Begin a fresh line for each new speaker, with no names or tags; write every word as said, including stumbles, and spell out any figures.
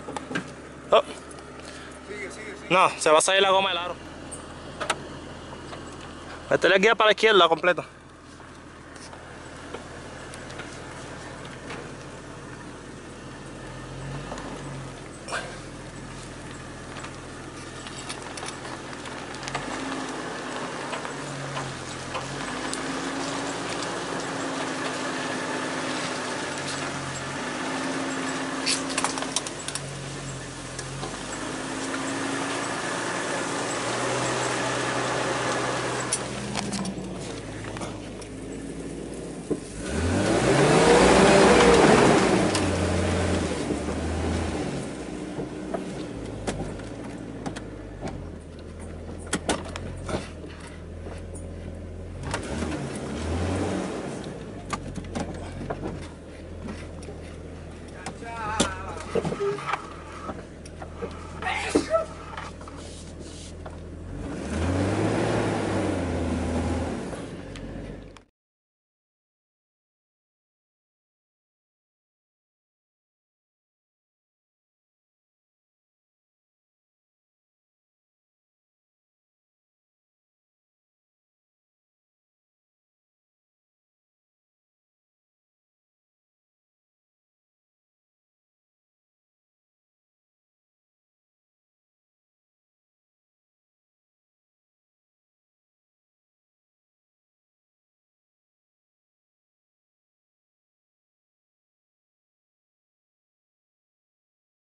Oh.
Sigue, sigue, sigue.
No, se va a salir la goma del aro. Métele el guía para la izquierda completa.